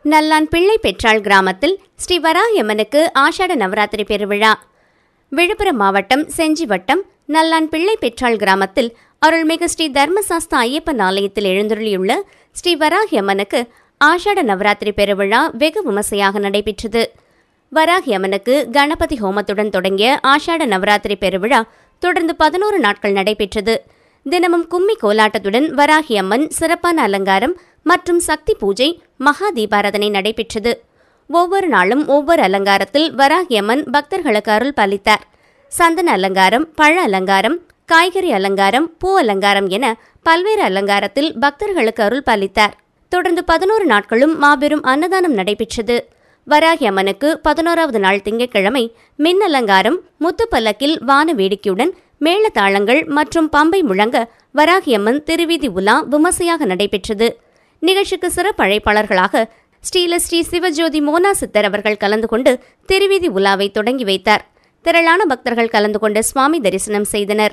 நல்லான் பிள்ளை பெற்றாள் கிராமத்தில் ஸ்ரீ வராகியம்மனுக்கு ஆஷாட நவராத்திரி பெருவிழா. விழுப்புரம் மாவட்டம் செஞ்சி வட்டம் நல்லான் பிள்ளை பெற்றாள் கிராமத்தில் அருள்மிகு ஸ்ரீ தர்மசாஸ்தா ஐயப்பன் ஆலயத்தில் எழுந்தருளியுள்ள ஸ்ரீ வராகியம்மனுக்கு ஆஷாட நவராத்திரி பெருவிழா வெகு விமர்சையாக நடைபெற்றது. வராகியம்மனுக்கு கணபதி ஹோமத்துடன் தொடங்கிய ஆஷாட நவராத்திரி பெருவிழா தொடர்ந்து 11 நாட்கள் நடைபெற்றது. தினமும் கும்மி கோலாட்டத்துடன் வராகியம்மன் சிறப்பான அலங்காரம் மற்றும் சக்தி பூஜை, மகா தீபாராதனை நடைபெற்றது. ஒவ்வொரு நாளும் ஒவ்வொரு அலங்காரத்தில் வராகியம்மன் பக்தர்களுக்கு அருள் பாலித்தார். சந்தன அலங்காரம், பழ அலங்காரம், காய்கறி அலங்காரம், பூ அலங்காரம் என பல்வேறு அலங்காரத்தில் பக்தர்களுக்கு அருள் பாலித்தார். தொடர்ந்து 11 நாட்களும் மாபெரும் அன்னதானம் நடைபெற்றது. வராகியம்மனுக்கு 11வது நாள் திங்கட்கிழமை மின் அலங்காரம், முத்துப்பல்லக்கில் வான வேடிக்கையுடன் மேளதாளங்கள் மற்றும் பம்பை முழங்க வராகியம்மன் திருவீதி உலா விமர்சையாக நடைபெற்றது. நிகழ்ச்சிக்கு சிறப்பு அழைப்பாளர்களாக ஸ்ரீ சிவஜோதி மோனா சித்தர் அவர்கள் கலந்து கொண்டு திருவீதி உலாவை தொடங்கி வைத்தார். திரளான பக்தர்கள் கலந்து கொண்டு சுவாமி தரிசனம் செய்தனர்.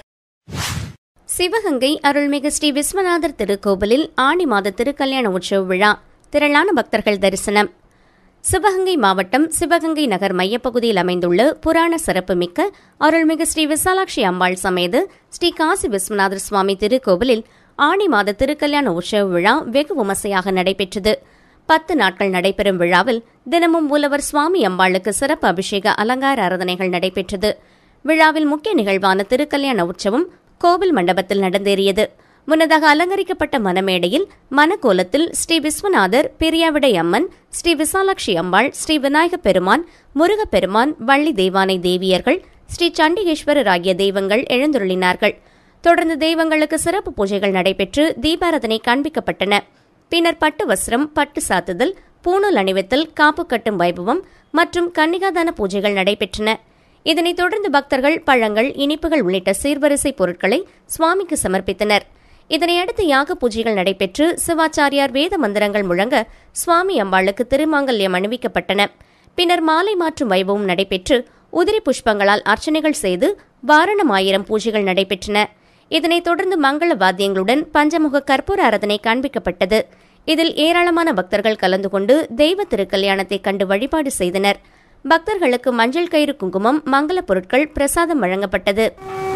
சிவகங்கை அருள்மிகு ஸ்ரீ விஸ்வநாதர் திருக்கோவிலில் ஆடி மாத திருக்கல்யாண உற்சவ விழா, திரளான பக்தர்கள் தரிசனம். சிவகங்கை மாவட்டம் சிவகங்கை நகர் மையப்பகுதியில் அமைந்துள்ள புராண சிறப்புமிக்க அருள்மிகு ஸ்ரீ விசாலாட்சி அம்பாள் சமேத ஸ்ரீ காசி விஸ்வநாதர் சுவாமி திருக்கோவிலில் ஆடி மாத திருக்கல்யாண உற்சவ விழா வெகு விமர்சையாக நடைபெற்றது. 10 நாட்கள் நடைபெறும் விழாவில் தினமும் மூலவர் சுவாமி அம்பாளுக்கு சிறப்பு அபிஷேக அலங்கார ஆராதனைகள் நடைபெற்றது. விழாவில் முக்கிய நிகழ்வான திருக்கல்யாண உற்சவம் கோவில் மண்டபத்தில் நடந்தேறியது. முன்னதாக அலங்கரிக்கப்பட்ட மணமேடையில் மணக்கோலத்தில் ஸ்ரீ விஸ்வநாதர், பெரியாவிடை அம்மன், ஸ்ரீ விசாலாட்சி அம்பாள், ஸ்ரீ விநாயகப் பெருமான், முருகப்பெருமான், வள்ளி தெய்வானை தேவியர்கள், ஸ்ரீ சண்டிகேஸ்வரர் ஆகிய தெய்வங்கள் எழுந்தருளினார்கள். தொடர்ந்து தெய்வங்களுக்கு சிறப்பு பூஜைகள் நடைபெற்று தீபாராதனை காண்பிக்கப்பட்டன. பின்னர் பட்டு வஸ்திரம், பட்டு சாத்துதல், பூணூல் அணிவித்தல், காப்பு கட்டும் வைபவம் மற்றும் கன்னிகாதான பூஜைகள் நடைபெற்றன. இதனைத் தொடர்ந்து பக்தர்கள் பழங்கள், இனிப்புகள் உள்ளிட்ட சீர்வரிசை பொருட்களை சுவாமிக்கு சமர்ப்பித்தனர். இதனையடுத்து யாக பூஜைகள் நடைபெற்று சிவாச்சாரியார் வேத மந்திரங்கள் முழங்க சுவாமி அம்பாளுக்கு திருமாங்கல்யம் அணிவிக்கப்பட்டன. பின்னர் மாலை மாற்றும் வைபவம் நடைபெற்று உதிரி புஷ்பங்களால் அர்ச்சனைகள் செய்து வாரணமாயிரம் பூஜைகள் நடைபெற்றன. இதனைத் தொடர்ந்து மங்கள வாத்தியங்களுடன் பஞ்சமுக கற்பூர ஆராதனை காண்பிக்கப்பட்டது. இதில் ஏராளமான பக்தர்கள் கலந்து கொண்டு தெய்வ திருக்கல்யாணத்தை கண்டு வழிபாடு செய்தனர். பக்தர்களுக்கு மஞ்சள் கயிறு, குங்குமம், மங்கள பொருட்கள் பிரசாதம் வழங்கப்பட்டது.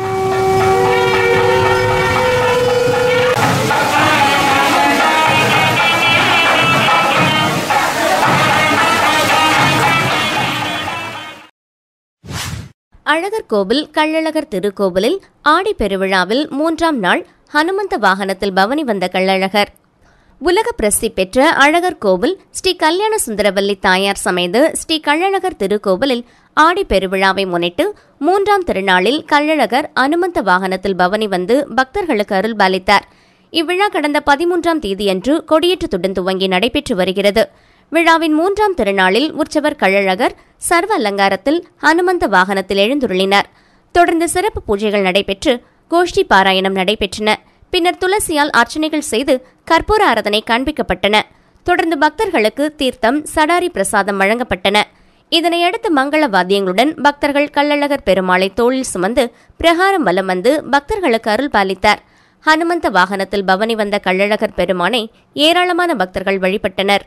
அழகர் கோவில் கள்ளழகர் திருக்கோவிலில் ஆடி பெருவிழாவில் 3ஆம் நாள் ஹனுமந்த வாகனத்தில் பவனி வந்த கள்ளழகர். உலக பிரசித்தி பெற்ற அழகர் கோவில் ஸ்ரீ கல்யாண சுந்தரவல்லி தாயார் சமேத ஸ்ரீ கள்ளழகர் திருக்கோவிலில் ஆடி பெருவிழாவை முன்னிட்டு 3ஆம் திருநாளில் கள்ளழகர் அனுமந்த வாகனத்தில் பவனி வந்து பக்தர்களுக்கு அருள் பாலித்தார். இவ்விழா கடந்த 13ஆம் தேதியன்று கொடியேற்றத்துடன் துவங்கி நடைபெற்று வருகிறது. விழாவின் 3ஆம் திருநாளில் உற்சவர் கள்ளழகர் சர்வ அலங்காரத்தில் ஹனுமந்த வாகனத்தில் எழுந்துருளினார். தொடர்ந்து சிறப்பு பூஜைகள் நடைபெற்று கோஷ்டி பாராயணம் நடைபெற்றன. பின்னர் துளசியால் அர்ச்சனைகள் செய்து கற்பூர ஆராதனை காண்பிக்கப்பட்டன. தொடர்ந்து பக்தர்களுக்கு தீர்த்தம், சடாரி பிரசாதம் வழங்கப்பட்டன. இதனையடுத்து மங்கள வாத்தியங்களுடன் பக்தர்கள் கள்ளழகர் பெருமாளை தோளில் சுமந்து பிரகாரம் வலம் வந்து பக்தர்களுக்கு அருள் பாலித்தார். ஹனுமந்த வாகனத்தில் பவனி வந்த கள்ளழகர் பெருமானை ஏராளமான பக்தர்கள் வழிபட்டனர்.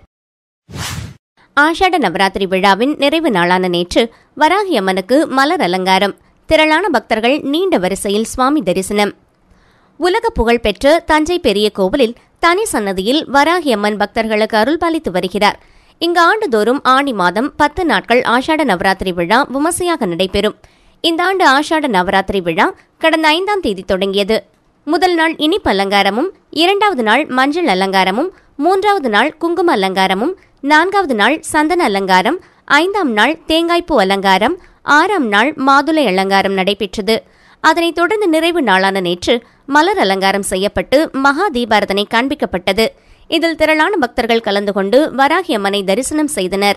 ஆஷாட நவராத்திரி விழாவின் நிறைவு நாளான நேற்று வராகியம்மனுக்கு மலர் அலங்காரம், திரளான பக்தர்கள் நீண்ட வரிசையில் சுவாமி தரிசனம். உலக புகழ்பெற்ற தஞ்சை பெரிய கோவிலில் தனி சன்னதியில் வராகியம்மன் பக்தர்களுக்கு அருள் பாலித்து வருகிறார். இங்கு ஆண்டுதோறும் ஆணி மாதம் 10 நாட்கள் ஆஷாட நவராத்திரி விழா விமர்சையாக நடைபெறும். இந்த ஆண்டு ஆஷாட நவராத்திரி விழா கடந்த 5ஆம் தேதி தொடங்கியது. முதல் நாள் இனிப்பு அலங்காரமும், 2வது நாள் மஞ்சள் அலங்காரமும், 3வது நாள் குங்கும அலங்காரமும், 4வது நாள் சந்தன அலங்காரம், 5ஆம் நாள் தேங்காய்ப்பூ அலங்காரம், 6ஆம் நாள் மாதுளை அலங்காரம் நடைபெற்றது. அதனைத் தொடர்ந்து நிறைவு நாளான நேற்று மலர் அலங்காரம் செய்யப்பட்டு மகா தீபாராதனை காண்பிக்கப்பட்டது. இதில் திரளான பக்தர்கள் கலந்து கொண்டு வராகியம்மனை தரிசனம் செய்தனர்.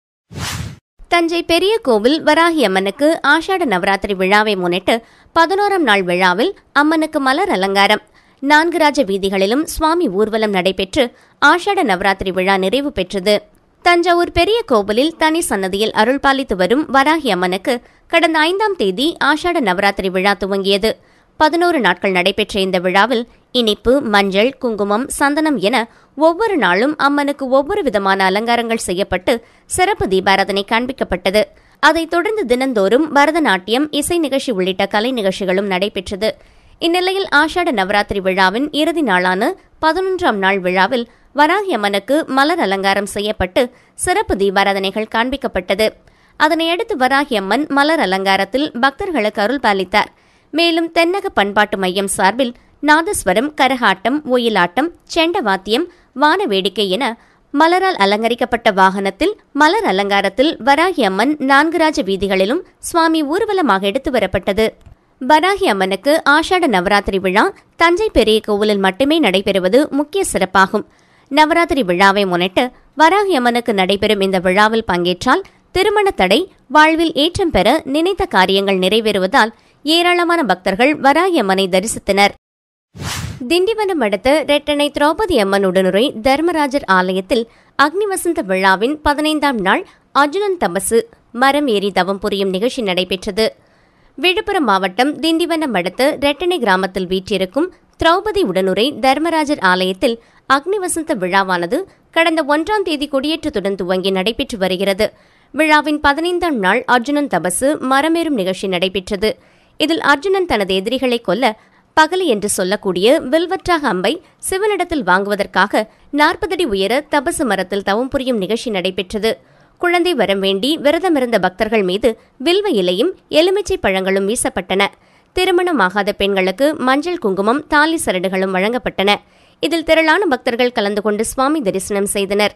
தஞ்சை பெரிய கோவில் வராகியம்மனுக்கு ஆஷாட நவராத்திரி விழாவை முன்னிட்டு 11ஆம் நாள் விழாவில் அம்மனுக்கு மலர் அலங்காரம், 4 ராஜ வீதிகளிலும் சுவாமி ஊர்வலம் நடைபெற்று ஆஷாட நவராத்திரி விழா நிறைவு பெற்றது. தஞ்சாவூர் பெரிய கோவிலில் தனி சன்னதியில் அருள் பாலித்து வரும் வராகி அம்மனுக்கு கடந்த 5ஆம் தேதி ஆஷாட நவராத்திரி விழா துவங்கியது. 11 நாட்கள் நடைபெற்ற இந்த விழாவில் இனிப்பு, மஞ்சள், குங்குமம், சந்தனம் என ஒவ்வொரு நாளும் அம்மனுக்கு ஒவ்வொரு விதமான அலங்காரங்கள் செய்யப்பட்டு சிறப்பு தீபாராதனை காண்பிக்கப்பட்டது. அதைத் தொடர்ந்து தினந்தோறும் பரதநாட்டியம், இசை நிகழ்ச்சி உள்ளிட்ட கலை நிகழ்ச்சிகளும் நடைபெற்றது. இந்நிலையில் ஆஷாட நவராத்திரி விழாவின் இறுதி நாளான 11ஆம் நாள் விழாவில் வராகி அம்மனுக்கு மலர் அலங்காரம் செய்யப்பட்டு சிறப்பு தீபாராதனைகள் காண்பிக்கப்பட்டது. அதனையடுத்து வராகி அம்மன் மலர் அலங்காரத்தில் பக்தர்களுக்கு அருள் பாலித்தார். மேலும் தென்னக பண்பாட்டு மையம் சார்பில் நாதஸ்வரம், கரகாட்டம், ஒயிலாட்டம், செண்டவாத்தியம், வான வேடிக்கை என மலரால் அலங்கரிக்கப்பட்ட வாகனத்தில் மலர் அலங்காரத்தில் வராகி அம்மன் 4 ராஜ வீதிகளிலும் சுவாமி ஊர்வலமாக எடுத்து வரப்பட்டது. வராகி அம்மனுக்கு ஆஷாட நவராத்திரி விழா தஞ்சை பெரிய கோவிலில் மட்டுமே நடைபெறுவது முக்கிய சிறப்பாகும். நவராத்திரி விழாவை முன்னிட்டு வராகி அம்மனுக்கு நடைபெறும் இந்த விழாவில் பங்கேற்றால் திருமண தடை, வாழ்வில் ஏற்றம் பெற நினைத்த காரியங்கள் நிறைவேறுவதால் ஏராளமான பக்தர்கள் வராகி அம்மனை தரிசித்தனர். திண்டிவனம் அடுத்த ரெட்டனை திரௌபதி அம்மன் உடனுரை தர்மராஜர் ஆலயத்தில் அக்னிவசந்த விழாவின் 15ஆம் நாள் அர்ஜுனன் தபசு, மரம் ஏறி தவம் புரியும் நிகழ்ச்சி நடைபெற்றது. விழுப்புரம் மாவட்டம் திண்டிவனம் அடுத்த ரெட்டனை கிராமத்தில் வீற்றிருக்கும் திரௌபதி உடனுரை தர்மராஜர் ஆலயத்தில் அக்னிவசந்த விழாவானது கடந்த 1ஆம் தேதி கொடியேற்றத்துடன் துவங்கி நடைபெற்று வருகிறது. விழாவின் 15ஆம் நாள் அர்ஜுனன் தபசு, மரமேறும் நிகழ்ச்சி நடைபெற்றது. இதில் அர்ஜுனன் தனது எதிரிகளை கொல்ல பகலி என்று சொல்லக்கூடிய வில்வற்றாக அம்பை சிவனிடத்தில் வாங்குவதற்காக 40 அடி உயர தபசு மரத்தில் தவம் புரியும் நிகழ்ச்சி நடைபெற்றது. குழந்தை வரம் வேண்டி விரதமிருந்த பக்தர்கள் மீது வில்வ இலையும் எலுமிச்சை பழங்களும் வீசப்பட்டன. திருமணமாகாத பெண்களுக்கு மஞ்சள், குங்குமம், தாலி சரடுகளும் வழங்கப்பட்டன. இதில் திரளான பக்தர்கள் கலந்து கொண்டு சுவாமி தரிசனம் செய்தனர்.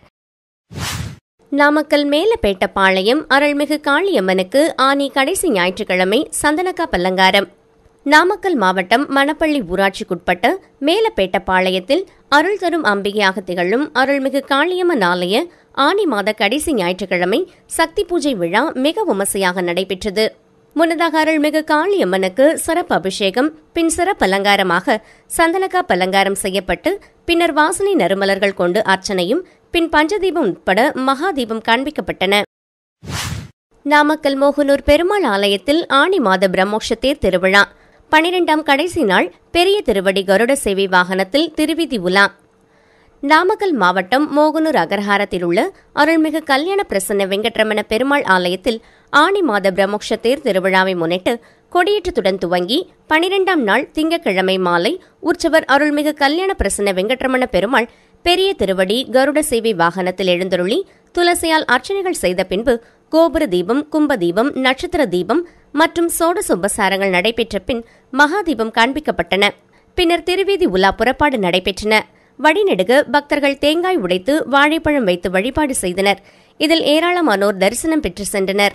நாமக்கல் மேலப்பேட்டப்பாளையம் அருள்மிகு காளியம்மனுக்கு ஆனி கடைசி ஞாயிற்றுக்கிழமை சந்தனக்கா பல்லங்காரம். நாமக்கல் மாவட்டம் மணப்பள்ளி ஊராட்சிக்குட்பட்ட மேலப்பேட்டப்பாளையத்தில் அருள் தரும் அம்பிகையாக திகழும் அருள்மிகு காளியம்மன் ஆலய ஆனி மாத கடைசி ஞாயிற்றுக்கிழமை சக்தி பூஜை விழா மிக விமர்சையாக நடைபெற்றது. முன்னதாக அருள்மிகு காளியம்மனுக்கு சிறப்பு அபிஷேகம், பின் சிறப்பு அலங்காரமாக சந்தனக்கா பல்லங்காரம் செய்யப்பட்டு பின்னர் வாசனை நறுமலர்கள் கொண்டு அர்ச்சனையும், பின் பஞ்சதீபம் உட்பட மகாதீபம் காண்பிக்கப்பட்டன. நாமக்கல் மோகனூர் பெருமாள் ஆலயத்தில் ஆனி மாத பிரம்மோற்ச தேர் திருவிழா 12ஆம் கடைசி நாள் பெரிய திருவடி கருட சேவை வாகனத்தில் திருவீதி உலா. நாமக்கல் மாவட்டம் மோகனூர் அகரஹாரத்தில் உள்ள அருள்மிகு கல்யாண பிரசன்ன வெங்கட்ரமண பெருமாள் ஆலயத்தில் ஆனி மாத பிரம்மோற்ச தேர் திருவிழாவை முன்னிட்டு கொடியேற்றத்துடன் துவங்கி 12ஆம் நாள் திங்கட்கிழமை மாலை உற்சவர் அருள்மிகு கல்யாண பிரசன்ன வெங்கட்ரமண பெருமாள் பெரிய திருவடி கருட சேவை வாகனத்தில் எழுந்தருளி துளசியால் அர்ச்சனைகள் செய்த பின்பு கோபுர தீபம், கும்ப தீபம், நட்சத்திர தீபம் மற்றும் சோடச உபசாரங்கள் நடைபெற்ற பின் மகாதீபம் காண்பிக்கப்பட்டன. பின்னர் திருவீதி உலா புறப்பாடு நடைபெற்றன. வழிநெடுக பக்தர்கள் தேங்காய் உடைத்து வாழைப்பழம் வைத்து வழிபாடு செய்தனர். இதில் ஏராளமானோர் தரிசனம் பெற்று சென்றனர்.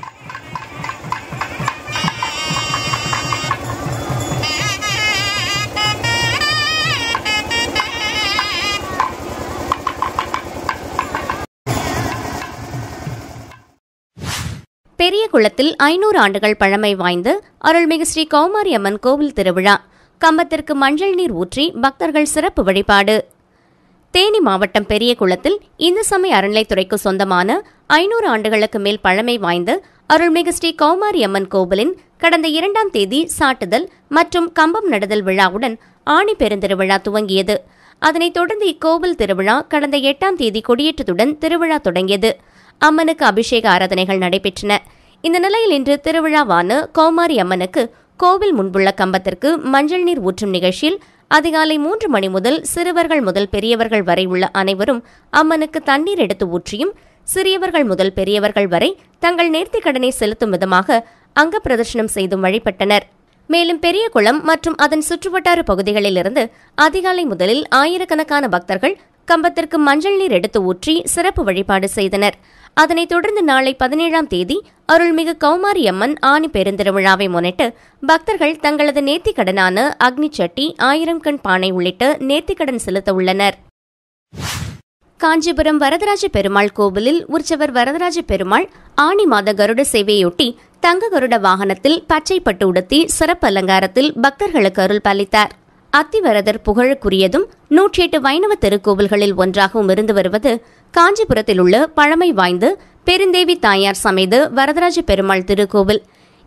பெரிய குளத்தில் 500 ஆண்டுகள் பழமை வாய்ந்த அருள்மிகு ஸ்ரீ கௌமாரி அம்மன் கோவில் திருவிழா. கம்பத்திற்கு மஞ்சள் நீர் ஊற்றி பக்தர்கள் சிறப்பு வழிபாடு. தேனி மாவட்டம் பெரிய குளத்தில் இந்து சமய அறநிலைத்துறைக்கு சொந்தமான 500 ஆண்டுகளுக்கு மேல் பழமை வாய்ந்த அருள்மிகு ஸ்ரீ கௌமாரி அம்மன் கோவிலின் கடந்த 2ஆம் தேதி சாட்டுதல் மற்றும் கம்பம் நடுதல் விழாவுடன் ஆணி பெருந்திருவிழா துவங்கியது. அதனைத் தொடர்ந்து இக்கோவில் திருவிழா கடந்த 8ஆம் தேதி கொடியேற்றத்துடன் திருவிழா தொடங்கியது. அம்மனுக்கு அபிஷேக ஆராதனைகள் நடைபெற்றன. இந்த நிலையில் இன்று திருவிழாவான கௌமாரி அம்மனுக்கு கோவில் முன்புள்ள கம்பத்திற்கு மஞ்சள் நீர் ஊற்றும் நிகழ்ச்சியில் அதிகாலை 3 மணி முதல் சிறுவர்கள் முதல் பெரியவர்கள் வரை உள்ள அனைவரும் அம்மனுக்கு தண்ணீர் எடுத்து ஊற்றியும், சிறியவர்கள் முதல் பெரியவர்கள் வரை தங்கள் நேர்த்திக்கடனை செலுத்தும் விதமாக அங்க பிரதர்ஷனம் செய்தும் வழிபட்டனர். மேலும் பெரியகுளம் மற்றும் அதன் சுற்றுவட்டார பகுதிகளிலிருந்து அதிகாலை முதலில் ஆயிரக்கணக்கான பக்தர்கள் கம்பத்திற்கு மஞ்சள் நீர் எடுத்து ஊற்றி சிறப்பு வழிபாடு செய்தனர். அதனைத் தொடர்ந்து நாளை 17ஆம் தேதி அருள்மிகு கௌமாரி அம்மன் ஆணி பெருந்திருவிழாவை முன்னிட்டு பக்தர்கள் தங்களது நேர்த்திக்கடனான அக்னி சட்டி, 1000 கண் பானை உள்ளிட்ட நேர்த்திக்கடன் செலுத்த உள்ளனர். காஞ்சிபுரம் வரதராஜ பெருமாள் கோவிலில் உற்சவர் வரதராஜ பெருமாள் ஆணி மாத கருட சேவையொட்டி தங்க கருட வாகனத்தில் பச்சை பட்டு உடுத்தி சிறப்பு அலங்காரத்தில் பக்தர்களுக்கு அருள் பாலித்தார். அத்திவரதர் புகழுக்குரியதும் 108 வைணவ திருக்கோவில்களில் ஒன்றாகவும் இருந்து வருவது காஞ்சிபுரத்தில் உள்ள பழமை வாய்ந்த பெருந்தேவி தாயார் சமேத வரதராஜ பெருமாள் திருக்கோவில்.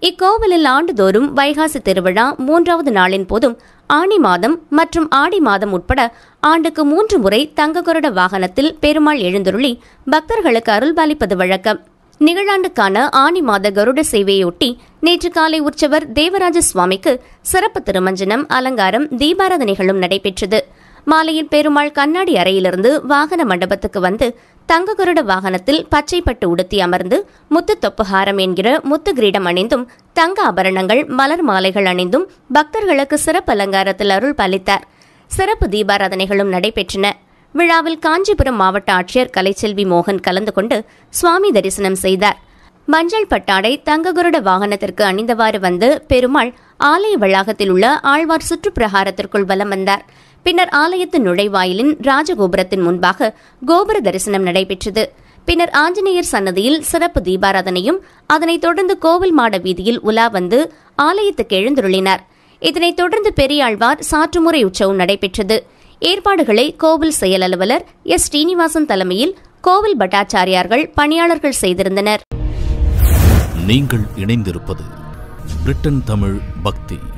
இக்கோவிலில் ஆண்டுதோறும் வைகாசி திருவிழா 3வது நாளின் போதும் ஆனி மாதம் மற்றும் ஆடி மாதம் உட்பட ஆண்டுக்கு 3 முறை தங்ககருட வாகனத்தில் பெருமாள் எழுந்தருளி பக்தர்களுக்கு அருள்பாலிப்பது வழக்கம். நிகழாண்டுக்கான ஆனி மாத கருட சேவையொட்டி நேற்று காலை உற்சவர் தேவராஜ சுவாமிக்கு சிறப்பு திருமஞ்சனம், அலங்காரம், தீபாராதனைகளும் நடைபெற்றது. மாலையில் பெருமாள் கண்ணாடி அறையிலிருந்து வாகன மண்டபத்துக்கு வந்து தங்ககருட வாகனத்தில் பச்சைப்பட்டு உடுத்தி அமர்ந்து முத்து தொப்புஹாரம் என்கிற முத்து கிரீடம் அணிந்தும் தங்க ஆபரணங்கள், மலர் மாலைகள் அணிந்தும் பக்தர்களுக்கு சிறப்பு அலங்காரத்தில் அருள் பாலித்தார். சிறப்பு தீபாராதனைகளும் நடைபெற்றன. விழாவில் காஞ்சிபுரம் மாவட்ட ஆட்சியர் கலைச்செல்வி மோகன் கலந்து கொண்டு சுவாமி தரிசனம் செய்தார். மஞ்சள் பட்டாடை தங்ககருட வாகனத்திற்கு அணிந்தவாறு வந்து பெருமாள் ஆலய வளாகத்தில் உள்ள ஆழ்வார் சுற்றுப்பிரகாரத்திற்குள் வலம் வந்தார். பின்னர் ஆலயத்தின் நுழைவாயிலின் ராஜகோபுரத்தின் முன்பாக கோபுர தரிசனம் நடைபெற்றது. பின்னர் ஆஞ்சநேயர் சன்னதியில் சிறப்பு தீபாராதனையும், அதனைத் தொடர்ந்து கோவில் மாட வீதியில் உலா வந்து ஆலயத்துக்கு எழுந்தருளினார். இதனைத் தொடர்ந்து பெரியாழ்வார் சாற்றுமுறை உற்சவம் நடைபெற்றது. ஏற்பாடுகளை கோவில் செயல் அலுவலர் எஸ். ஸ்ரீனிவாசன் தலைமையில் கோவில் பட்டாச்சாரியார்கள், பணியாளர்கள் செய்திருந்தனர். நீங்கள் இணைந்திருப்பது பிரிட்டன் தமிழ் பக்தி.